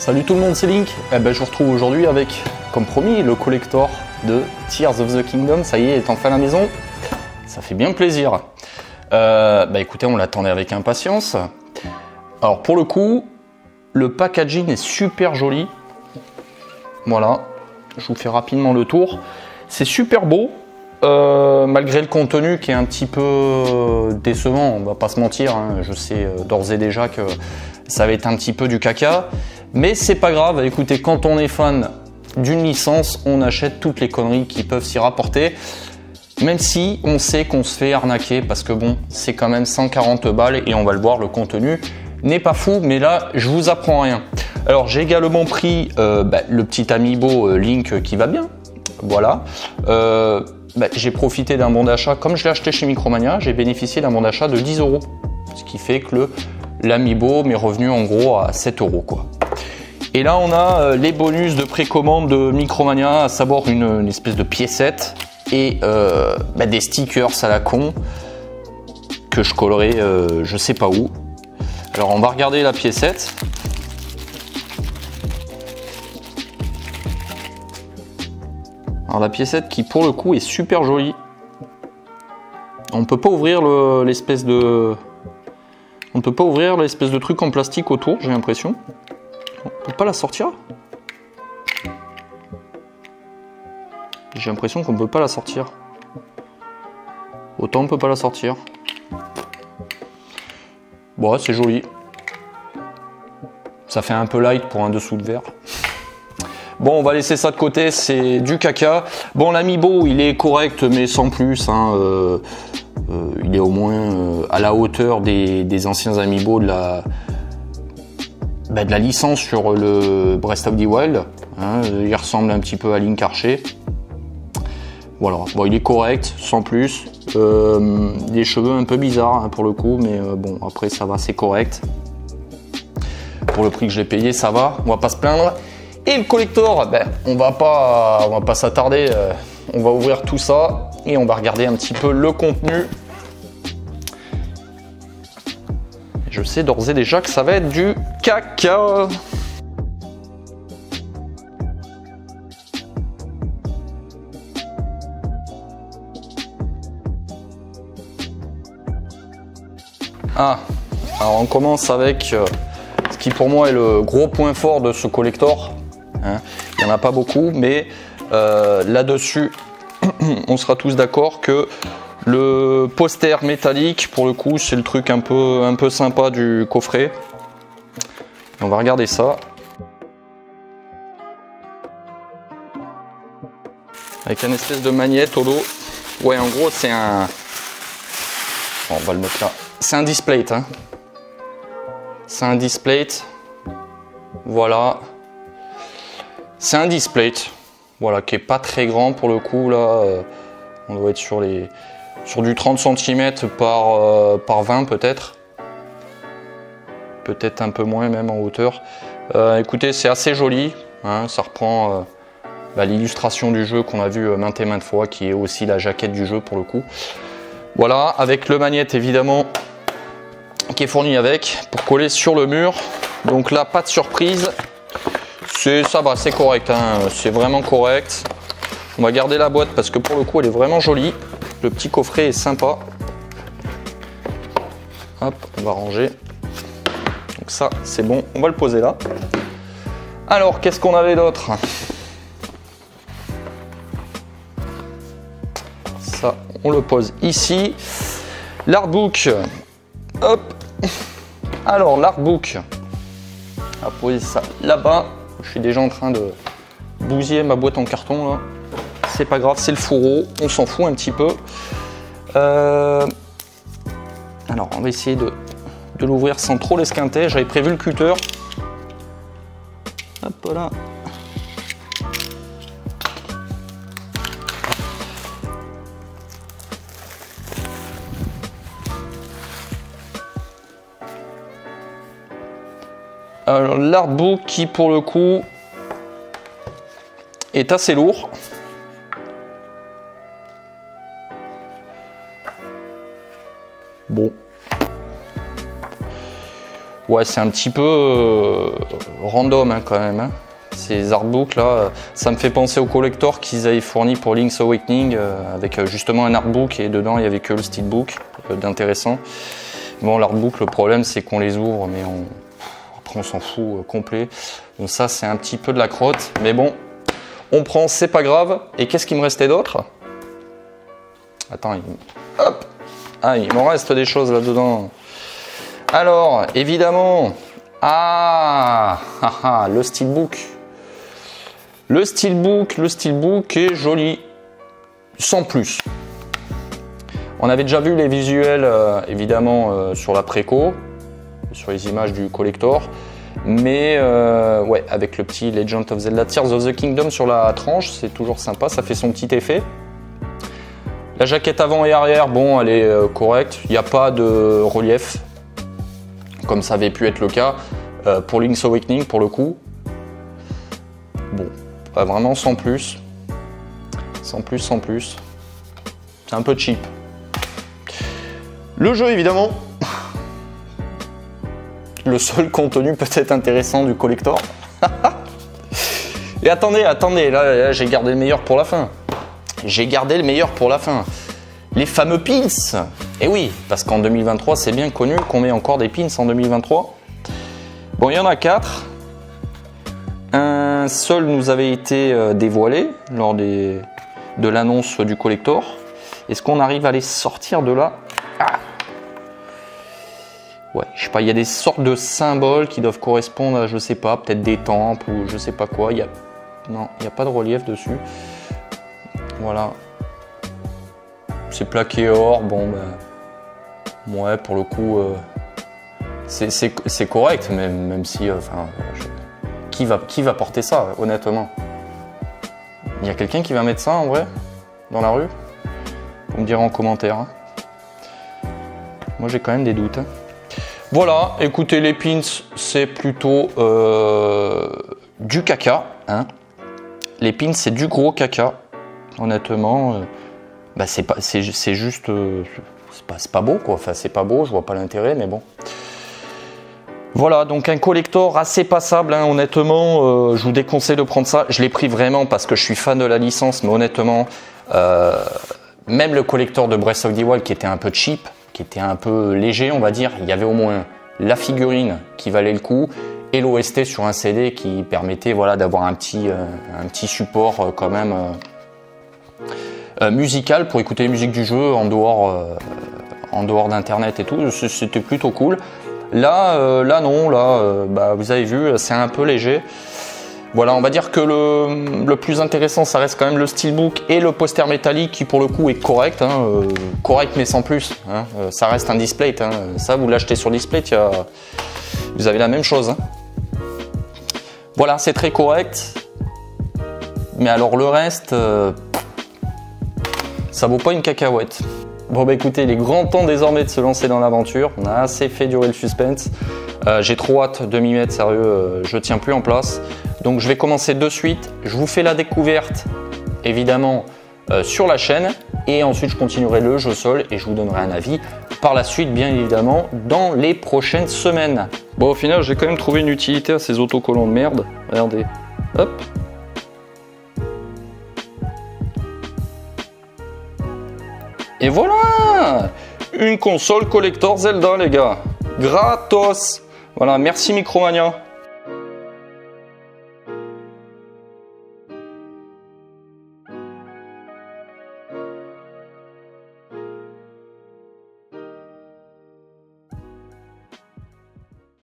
Salut tout le monde, c'est Link. Je vous retrouve aujourd'hui avec, comme promis, le collector de Tears of the Kingdom. Ça y est enfin à la maison. Ça fait bien plaisir. Écoutez, on l'attendait avec impatience. Alors pour le coup, le packaging est super joli. Voilà, je vous fais rapidement le tour. C'est super beau, malgré le contenu qui est un petit peu décevant, on va pas se mentir. Hein. Je sais d'ores et déjà que ça va être un petit peu du caca. Mais c'est pas grave, écoutez, quand on est fan d'une licence, on achète toutes les conneries qui peuvent s'y rapporter. Même si on sait qu'on se fait arnaquer, parce que bon, c'est quand même 140 balles et on va le voir, le contenu n'est pas fou, mais là, je vous apprends rien. Alors, j'ai également pris le petit amiibo Link qui va bien. Voilà. J'ai profité d'un bon d'achat. Comme je l'ai acheté chez Micromania, j'ai bénéficié d'un bon d'achat de 10 €. Ce qui fait que l'amiibo m'est revenu en gros à 7 € quoi. Et là, on a les bonus de précommande de Micromania, à savoir une espèce de piécette et des stickers à la con que je collerai je sais pas où. Alors, on va regarder la piécette. Alors, la piécette qui, pour le coup, est super jolie. On peut pas ouvrir l'espèce de... On ne peut pas ouvrir l'espèce de truc en plastique autour, j'ai l'impression. On peut pas la sortir. J'ai l'impression qu'on peut pas la sortir. Autant on peut pas la sortir. Bon, c'est joli. Ça fait un peu light pour un dessous de verre. Bon, on va laisser ça de côté, c'est du caca. Bon, l'amiibo, il est correct, mais sans plus. Hein, il est au moins à la hauteur des anciens amiibo de la licence sur le Breath of the Wild. Hein, il ressemble un petit peu à Link Archer. Voilà, bon, il est correct, sans plus. Des cheveux un peu bizarres hein, pour le coup, mais bon, après ça va, c'est correct. Pour le prix que j'ai payé, ça va, on va pas se plaindre. Et le collector, on va pas s'attarder, on va ouvrir tout ça et on va regarder un petit peu le contenu. Je sais d'ores et déjà que ça va être du caca. Ah, alors on commence avec ce qui pour moi est le gros point fort de ce collector. Hein. Il n'y en a pas beaucoup, mais là-dessus, on sera tous d'accord que le poster métallique, pour le coup, c'est le truc un peu sympa du coffret. On va regarder ça. Avec une espèce de magnète au dos. Ouais, en gros, c'est un... Bon, on va le mettre là. C'est un display, hein. C'est un display. Voilà. C'est un display. Voilà, qui est pas très grand pour le coup, là. On doit être sur du 30 cm par 20 peut-être. Peut-être un peu moins même en hauteur. Écoutez, c'est assez joli. Hein, ça reprend l'illustration du jeu qu'on a vu maintes et maintes fois, qui est aussi la jaquette du jeu pour le coup. Voilà, avec le magnète évidemment qui est fourni avec pour coller sur le mur. Donc là, pas de surprise. Ça va, c'est correct. Hein, c'est vraiment correct. On va garder la boîte parce que pour le coup, elle est vraiment jolie. Le petit coffret est sympa. Hop, on va ranger. Donc ça, c'est bon. On va le poser là. Alors, qu'est-ce qu'on avait d'autre? Ça, on le pose ici. L'artbook. Hop. Alors, l'artbook. On va poser ça là-bas. Je suis déjà en train de bousiller ma boîte en carton là. C'est pas grave, c'est le fourreau, on s'en fout un petit peu. Alors on va essayer de l'ouvrir sans trop l'esquinter. J'avais prévu le cutter. Hop là. Alors l'artbook qui pour le coup est assez lourd. Bon. Ouais, c'est un petit peu random hein, quand même. Hein. Ces artbooks là, ça me fait penser au collector qu'ils avaient fourni pour Link's Awakening avec justement un artbook et dedans il n'y avait que le steelbook d'intéressant. Bon, l'artbook, le problème c'est qu'on les ouvre, mais après on s'en fout complet. Donc ça c'est un petit peu de la crotte, mais bon, on prend, c'est pas grave. Et qu'est-ce qu'il me restait d'autre? Attends, hop, ah, il m'en reste des choses là-dedans. Alors, évidemment, le steelbook. Le steelbook est joli, sans plus. On avait déjà vu les visuels, évidemment, sur la préco, sur les images du collector. Mais, ouais, avec le petit Legend of Zelda Tears of the Kingdom sur la tranche, c'est toujours sympa, ça fait son petit effet. La jaquette avant et arrière, bon, elle est correcte. Il n'y a pas de relief, comme ça avait pu être le cas pour Link's Awakening, pour le coup. Bon, pas vraiment sans plus. Sans plus. C'est un peu cheap. Le jeu, évidemment. Le seul contenu peut-être intéressant du collector. Et attendez, là j'ai gardé le meilleur pour la fin. Les fameux pins. Et oui, parce qu'en 2023, c'est bien connu qu'on met encore des pins en 2023. Bon, il y en a 4. Un seul nous avait été dévoilé lors de l'annonce du collector. Est-ce qu'on arrive à les sortir de là? Ouais, je sais pas, il y a des sortes de symboles qui doivent correspondre à, je sais pas, peut-être des temples ou je sais pas quoi. Non, il n'y a pas de relief dessus. Voilà. C'est plaqué or, bon ben. Ouais, pour le coup, c'est correct, même si, enfin, qui va porter ça, honnêtement? Il y a quelqu'un qui va mettre ça en vrai, dans la rue? Vous me direz en commentaire. Hein. Moi j'ai quand même des doutes. Hein. Voilà, écoutez, les pins, c'est plutôt du caca. Hein. Les pins, c'est du gros caca. Honnêtement, bah, c'est juste... c'est pas beau, quoi. Enfin, c'est pas beau, je vois pas l'intérêt, mais bon. Voilà, donc un collector assez passable. Hein. Honnêtement, je vous déconseille de prendre ça. Je l'ai pris vraiment parce que je suis fan de la licence, mais honnêtement, même le collector de Breath of the Wild qui était un peu cheap, qui était un peu léger, on va dire, il y avait au moins la figurine qui valait le coup et l'OST sur un CD qui permettait, voilà, d'avoir un petit support quand même musical pour écouter les musiques du jeu en dehors d'internet et tout. C'était plutôt cool. Là non, bah, vous avez vu, c'est un peu léger. Voilà, on va dire que le plus intéressant, ça reste quand même le steelbook et le poster métallique qui pour le coup est correct, hein, correct mais sans plus. Hein, ça reste un display, hein, ça vous l'achetez sur display, vous avez la même chose. Hein. Voilà, c'est très correct. Mais alors le reste, ça vaut pas une cacahuète. Bon bah écoutez, il est grand temps désormais de se lancer dans l'aventure. On a assez fait durer le suspense. J'ai trop hâte de m'y mettre, sérieux, je tiens plus en place. Donc je vais commencer de suite. Je vous fais la découverte, évidemment, sur la chaîne. Et ensuite, je continuerai le jeu seul et je vous donnerai un avis par la suite, bien évidemment, dans les prochaines semaines. Bon, au final, j'ai quand même trouvé une utilité à ces autocollants de merde. Regardez, hop. Et voilà, une console collector Zelda, les gars. Gratos. Voilà, merci Micromania.